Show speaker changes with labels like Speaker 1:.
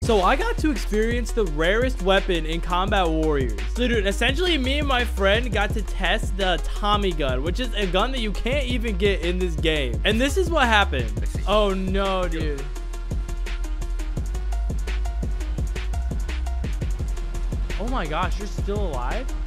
Speaker 1: So I got to experience the rarest weapon in Combat Warriors. So dude, essentially me and my friend got to test the Tommy gun, which is a gun that you can't even get in this game. And this is what happened. Oh no, dude. Oh my gosh, you're still alive?